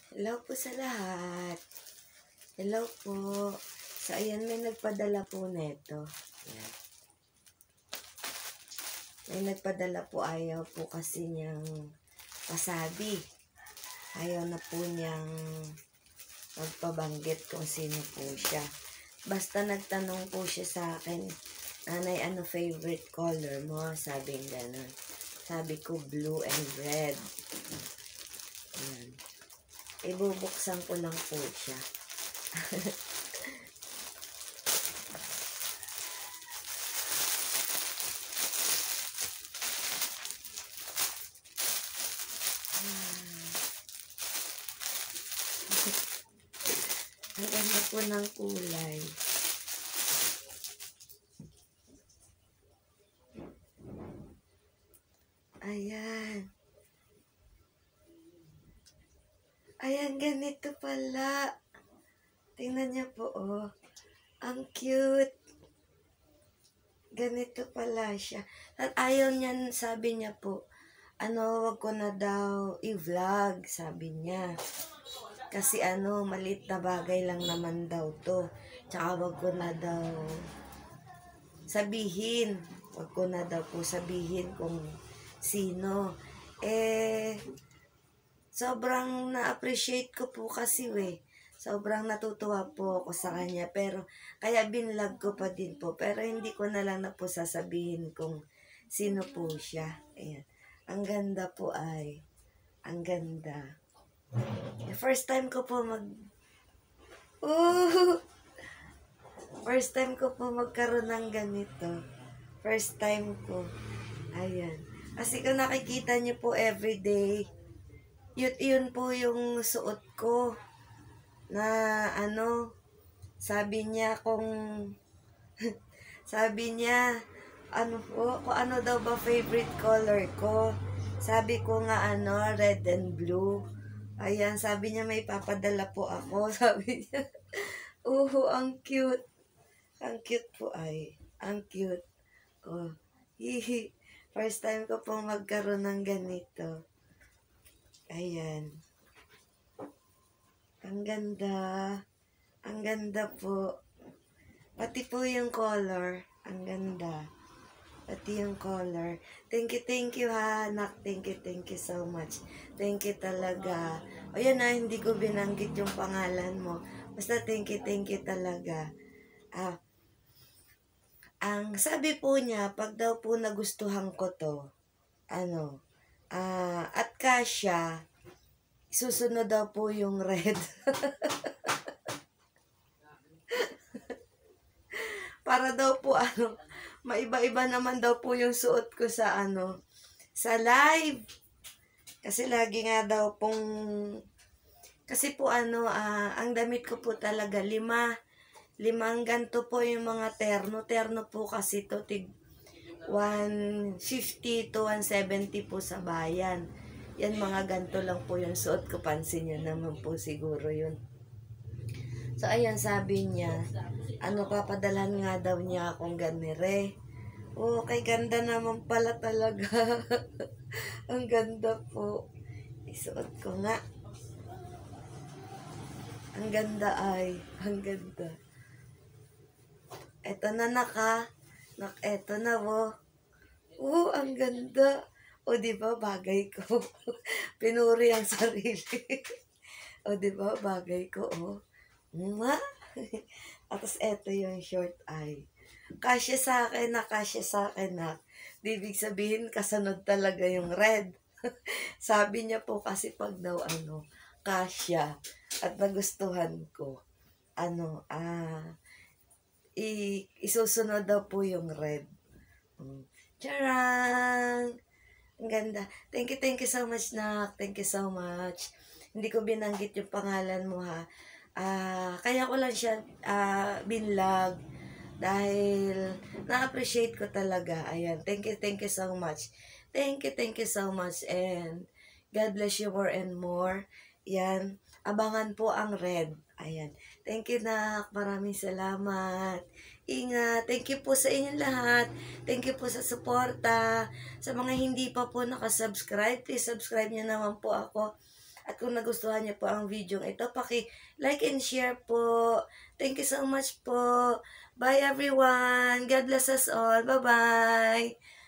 Hello po sa lahat. Hello po. So, ayan, may nagpadala po neto. Ayan. May nagpadala po, ayaw po kasi niyang pasabi. Ayaw na po niyang magpabanggit kung sino po siya. Basta nagtanong po siya sa akin, Nanay, ano favorite color mo? Sabing gano'n. Sabi ko, blue and red. Ayan. Ibubuksan ko lang po siya. Ang ganda po ng kulay. Ayan. Ayan, ganito pala. Tingnan niyo po, oh. Ang cute. Ganito pala siya. At ayaw niyan, sabi niya po, wag ko na daw i-vlog, sabi niya. Kasi maliit na bagay lang naman daw to. Tsaka wag ko na daw sabihin. Wag ko na daw po sabihin kung sino. Sobrang na-appreciate ko po kasi sobrang natutuwa po ako sa kanya. Pero, kaya binlog ko pa din po. Pero hindi ko na lang na po sasabihin kung sino po siya. Ayan. Ang ganda po ay. Ang ganda. First time ko po First time ko po magkaroon ng ganito. First time ko. Ayan. Kasi kung nakikita niyo po everyday, yun po yung suot ko. Na sabi niya sabi niya, kung ano daw ba favorite color ko. Sabi ko nga red and blue. Ayan, sabi niya may papadala po ako. Sabi niya, ang cute. Ang cute po ay. Ang cute. Oh, hihi. First time ko po magkaroon ng ganito. Ayan. Ang ganda. Ang ganda po. Pati po yung color. Ang ganda. Pati yung color. Thank you ha, anak. Thank you so much. Thank you talaga. O yan na, hindi ko binanggit yung pangalan mo. Basta thank you talaga. Ang sabi po niya, pag daw po nagustuhan ko to, at kasya, susunod daw po yung red. Para daw po maiba-iba naman daw po yung suot ko sa sa live. Kasi lagi nga daw pong, kasi po ang damit ko po talaga, limang ganto po yung mga terno po kasi to, 150 to 170 po sa bayan. Yan, mga ganto lang po yung suot ko, pansin nyo naman po siguro yun. So ayan, sabi niya, papadalhan nga daw niya akong ganire. Kay ganda naman pala talaga. Ang ganda po. Isuot ko nga. Ang ganda ay. Ang ganda. Eto na eto na ang ganda. Diba, bagay ko. Pinuri ang sarili. Diba, bagay ko, Tapos eto yung short ay. Kasya sa akin na. Ibig sabihin, kasunod talaga yung red. Sabi niya po kasi pag daw kasya at nagustuhan ko, isusunod daw po yung red. Charang! Ang ganda. Thank you so much, Nak. Thank you so much. Hindi ko binanggit yung pangalan mo, ha. Kaya ko lang siya binlog dahil na-appreciate ko talaga. Ayan. Thank you so much. Thank you so much. And God bless you more and more. Yan. Abangan po ang red. Ayan. Thank you, Nak. Maraming salamat. Ingat. Thank you po sa inyong lahat. Thank you po sa suporta. Sa mga hindi pa po nakasubscribe, please subscribe nyo naman po ako. At kung nagustuhan niyo po ang video ito, paki-like and share po. Thank you so much po. Bye everyone. God bless us all. Bye-bye.